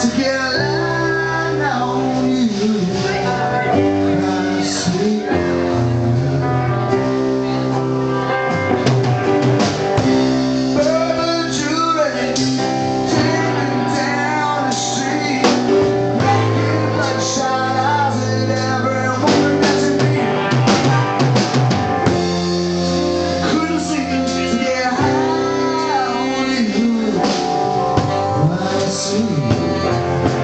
to get a line on you. I sleep. Bourbon Julie, dipping down the street, making bloodshot eyes at every woman that's in me. Couldn't seem to get high on you. I sleep.